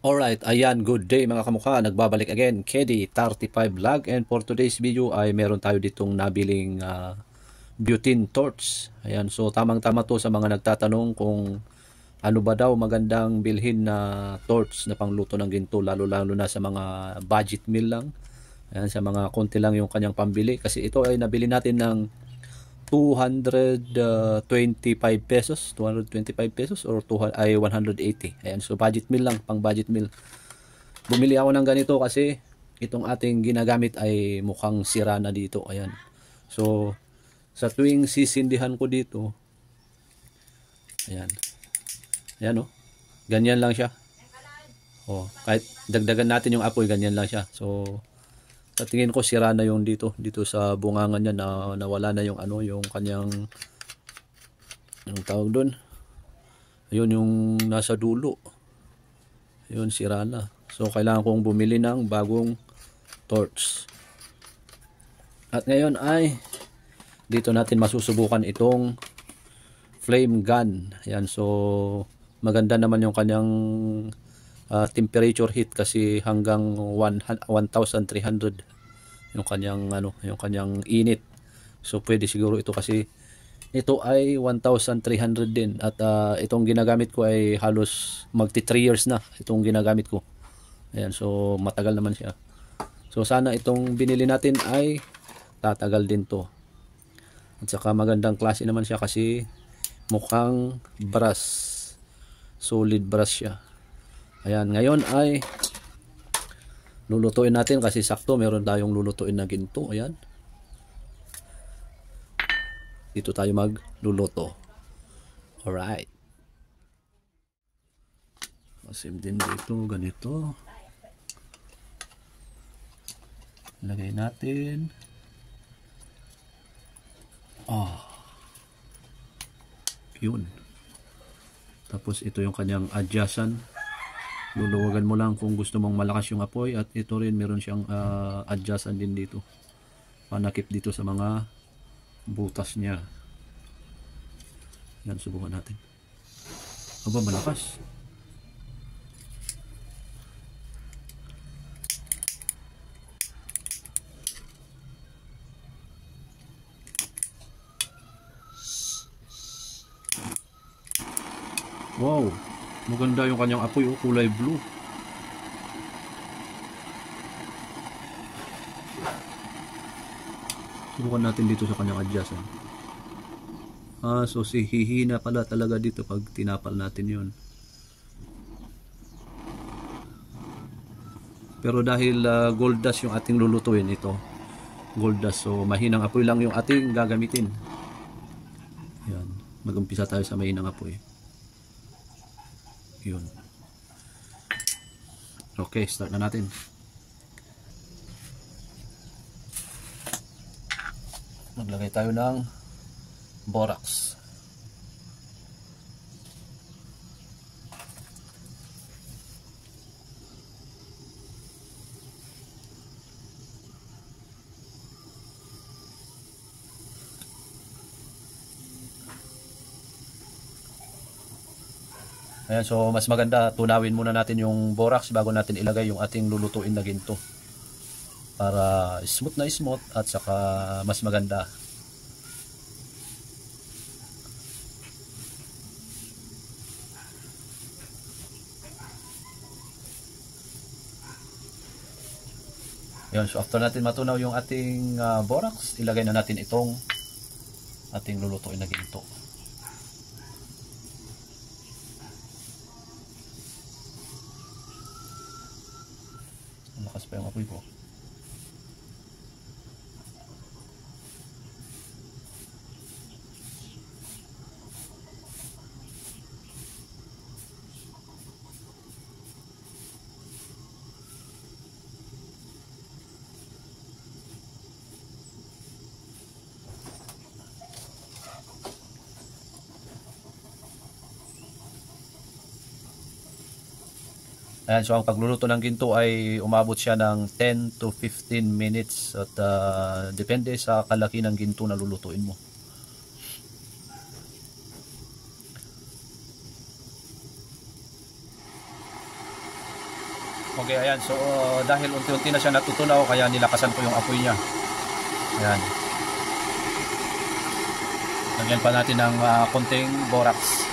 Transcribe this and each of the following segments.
Alright, ayan, good day mga kamukha. Nagbabalik again, Kedi35 Vlog, and for today's video ay meron tayo ditong nabiling butane torch. Ayan, so tamang-tama to sa mga nagtatanong kung ano ba daw magandang bilhin na torch na pangluto ng ginto, lalo-lalo na sa mga budget meal lang. Ayan, sa mga konti lang yung kanyang pambili, kasi ito ay nabili natin ng 225 pesos, 225 pesos or 180. Ayan, so budget meal lang, pang budget meal. Bumili ako ng ganito kasi itong ating ginagamit ay mukhang sira na dito. Ayan. So sa tuwing sisindihan ko dito, ayan. Ayan oh. Ganyan lang siya. Oh, kahit dagdagan natin yung apoy, ganyan lang siya. So sa tingin ko sira na yung dito sa bungangan niya, na nawala na yung ano, yung kanyang, yung tawag doon, ayun, yung nasa dulo, yun, sira na. So kailangan kong bumili ng bagong torch. At ngayon ay dito natin masusubukan itong flame gun. Ayan, so maganda naman yung kanyang temperature heat, kasi hanggang 1,300 yung kanyang ano, yung kanyang init. So pwede siguro ito, kasi ito ay 1,300 din, at itong ginagamit ko ay halos magti 3 years na itong ginagamit ko. Ayan, so matagal naman siya. So sana itong binili natin ay tatagal din to. At saka magandang klase naman siya, kasi mukhang brass, solid brass siya. Ayan, ngayon ay lulutuin natin, kasi sakto meron tayong lulutuin na ginto. Ayan, dito tayo magluluto. Alright, masim din dito, ganito. Lagay natin. Yun. Tapos ito yung kanyang adjustan. Luluwagan mo lang kung gusto mong malakas yung apoy, at ito rin meron siyang adjustan din dito, panakip dito sa mga butas niya. Yan, subukan natin. Aba, malakas. Wow, maganda yung kanyang apoy, oh, kulay blue. Subukan natin dito sa kanyang adjustan. So hihina pala talaga dito pag tinapal natin yun. Pero dahil gold dust yung ating lulutuin, ito gold dust, so mahinang apoy lang yung ating gagamitin. Yan, mag-umpisa tayo sa mahinang apoy. Yun. Okay, start na natin. Maglagay tayo ng borax. Ayan, so mas maganda tunawin muna natin yung borax bago natin ilagay yung ating lulutuin na ginto, para smooth na smooth at saka mas maganda. Ayan, so after natin matunaw yung ating borax, ilagay na natin itong ating lulutuin na ginto. Lakas pa yung apoy ko. Ayan, so ang pagluluto ng ginto ay umabot siya ng 10 to 15 minutes, at depende sa kalaki ng ginto na lulutuin mo. Okay, ayan. So, dahil unti-unti na siya natutunaw, kaya nilakasan ko yung apoy niya. Ayan. Lagyan pa natin ng konting borax.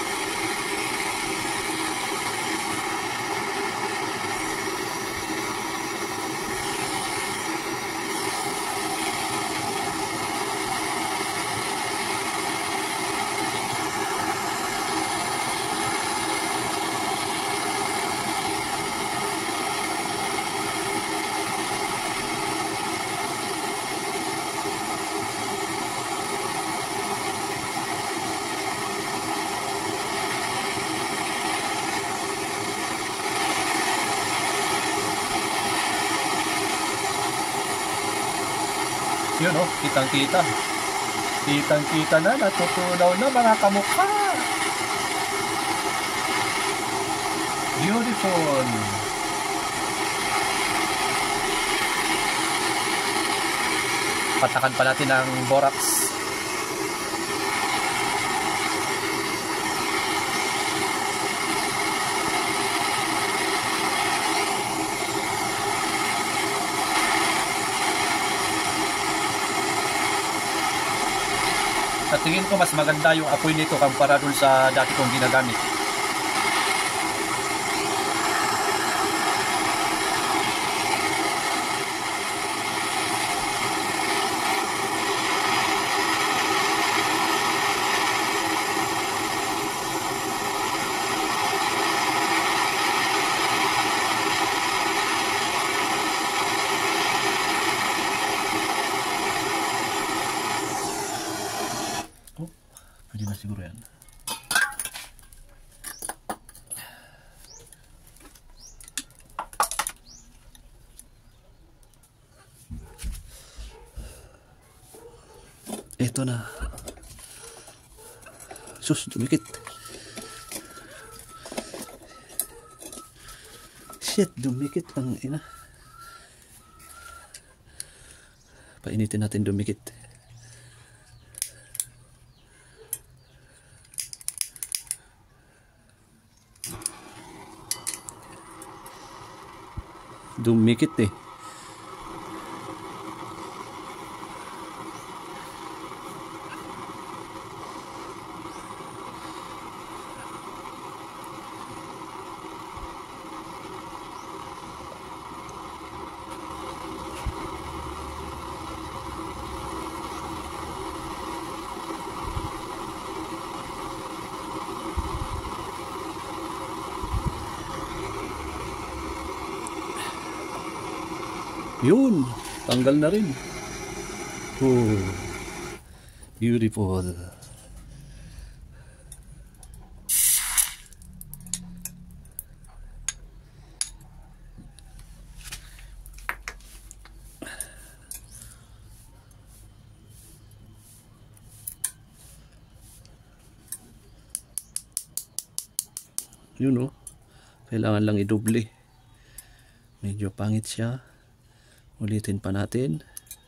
Yun oh, kitang-kita. Kitang-kita na, natutunaw na mga kamukha. Beautiful. Patakan pa natin ng borax. Sa tingin ko mas maganda yung apoy nito kumpara dun sa dati kong ginagamit. Pwede na siguro yan. Ito na. Sus, dumikit. Shit, dumikit ang ina. Painitin natin dumikit. Dumikit eh. Yun, tanggal na rin. Oh, beautiful. Yun oh, kailangan lang i-double. Medyo pangit siya. Ulitin pa natin.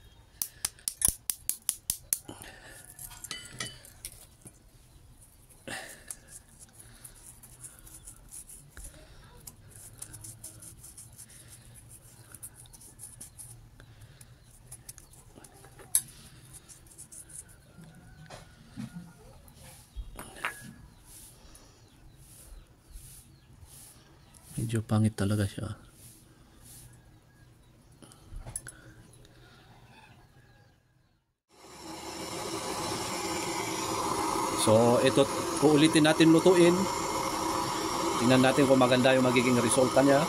Medyo pangit talaga siya. So, ito, uulitin natin lutuin. Tingnan natin kung maganda yung magiging resulta niya.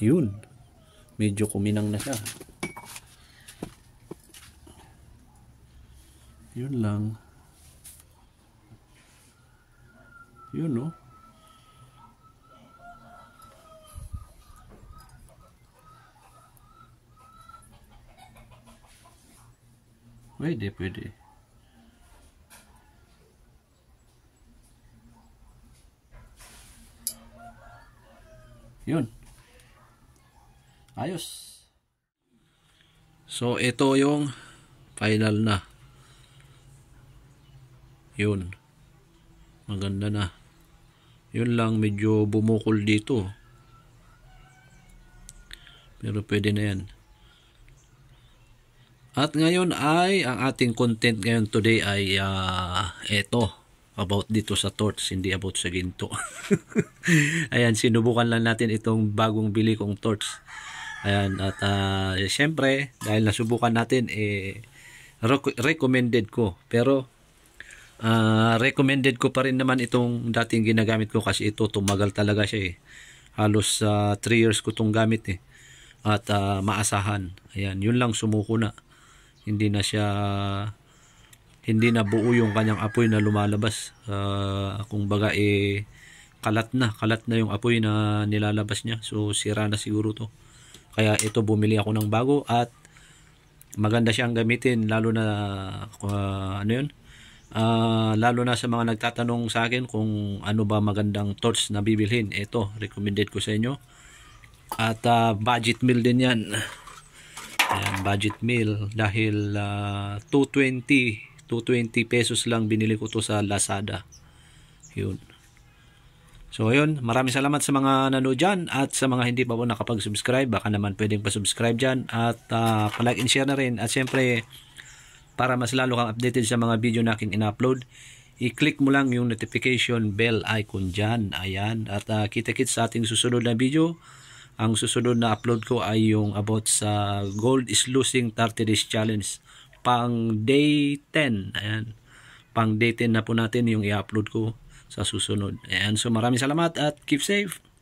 Yun. Medyo kuminang na siya. Yun lang. Yun, no? Pwede. Yun. Ayos. So, ito yung final na. Yun. Maganda na. Yun lang, medyo bumukol dito. Pero pwede na yan. At ngayon ay, ang ating content ngayon today ay eto. About dito sa torch, hindi about sa ginto. Ayan, sinubukan lang natin itong bagong bili kong torch. Ayan, at syempre, dahil nasubukan natin, recommended ko. Pero, recommended ko pa rin naman itong dating ginagamit ko kasi ito, tumagal talaga siya eh. Halos 3 years ko itong gamit eh. At maasahan. Ayan, yun lang, sumuko na. Hindi na buo yung kanyang apoy na lumalabas. Kung baga kalat na yung apoy na nilalabas niya. So sira na siguro to. Kaya ito, bumili ako ng bago at maganda siyang gamitin, lalo na lalo na sa mga nagtatanong sa akin kung ano ba magandang torch na bibilhin. Ito, recommended ko sa inyo. At budget meal din yan. Ayan, budget meal dahil 220 pesos lang binili ko to sa Lazada. Yun. So ayun, maraming salamat sa mga nanood dyan at sa mga hindi pa po nakapag-subscribe, baka naman pwedeng pa-subscribe dyan at pa-like and share na rin. At syempre, para mas lalo kang updated sa mga video na aking in-upload, i-click mo lang yung notification bell icon dyan. Ayan, at kita-kits sa ating susunod na video. Ang susunod na upload ko ay yung about sa Gold is Losing 30 Days Challenge pang day 10. Ayan, pang day 10 na po natin yung i-upload ko sa susunod. Ayan, so maraming salamat at keep safe.